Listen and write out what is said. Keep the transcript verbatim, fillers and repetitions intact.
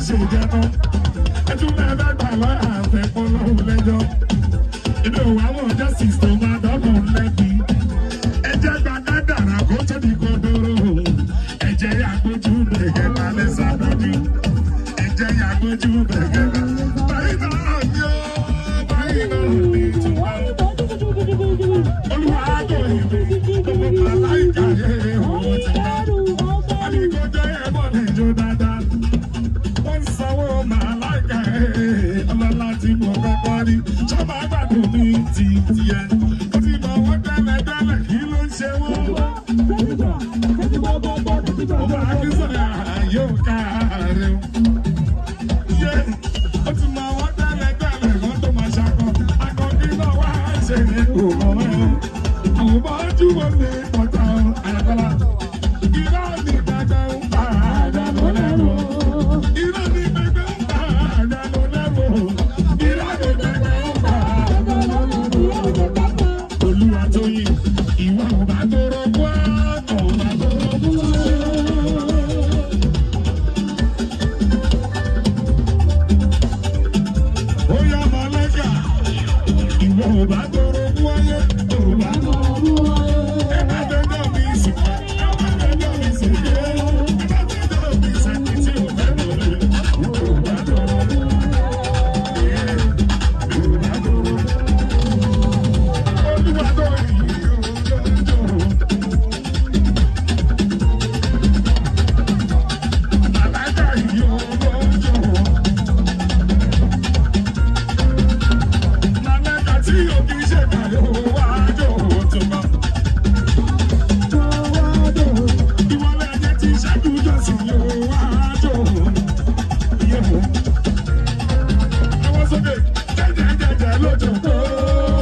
ṣe ìjẹun ẹtún lẹ́ẹ̀dá gbà lọ́yà àfẹ́kọ́ lọ́hùn lẹ́jọ́ ìdí òwò àwọn ọjọ́ six tó máa dọ́kùn lẹ́bi ẹjẹ́ gba kádàrà kó tó di kódóró ẹjẹ́ yàgbójú bẹ̀gẹ́ lálẹ́ sábọ́dí ẹjẹ́ yàgbójú bẹ̀gẹ́ lálẹ́ báyìí náà ni ó báyìí náà ni ìtura olúwa àgọ́ ìlú gbogbo aláìka yẹ owó ti wá àbíkọ́jọ́ yẹ bọ́ lẹ́jọ́ dáadáa wọ́n sanwó màláìka ọlọ́lá tí mo kọ́kọ́ rí sọ́mà gbàdùn ní ti tiẹ̀ ó ti mọ wọ́n tẹ́lẹ̀ tẹ́lẹ̀ kí ló ń ṣe wọ́n. ọmọ akínsọ̀yà yóò ká ààrẹ o. ó ti mọ wọ́n tẹ́lẹ̀ tẹ́lẹ̀ wọ́n tó máa ṣakọ akọ́kí náà wá ṣe òmò ẹ̀ àwọn bá jú wọn lè pọ̀tà àyàkọ́lá. irọ́ ní gbàgbẹ́ ń pa àdánù lẹ́nu. irọ́ ní gbàgbẹ́ ń pa àdánù lẹ́nu. irọ́ ní gbàgbẹ́ ń pa àdánù lẹ́nu. olúwa tó yìn ìwà ọba tó rọ́gbọ́ ọba tó rọ́gbọ́. ó yá màláíkà ìwà ọba tó rọ́gbọ́ ayé ọba tó rọ́gbọ́ ayé. ẹ má dẹ́gbẹ́ mi sùn ẹ má dẹ́gbẹ́ mi sùn yé ẹ má dẹ́gbẹ́ mi sẹ́ni tí ò fẹ́ lórí ọba tó rọ́gbọ́ ayé ọba tó rọ́gbọ́. olúwa tó yìn ojoojúmọ́. Màláíkà yìn ojoojúmọ́. Màláíkà tí yóò kí ṣe kàyọ̀ wá jòjúmọ́. Ìwọlé ẹ̀jẹ̀ tí ṣẹ́jú jọ́sìn yóò wá jòjúmọ́. Àwọn sókè jẹ́jẹ́jẹ́jẹ́ lójó tó.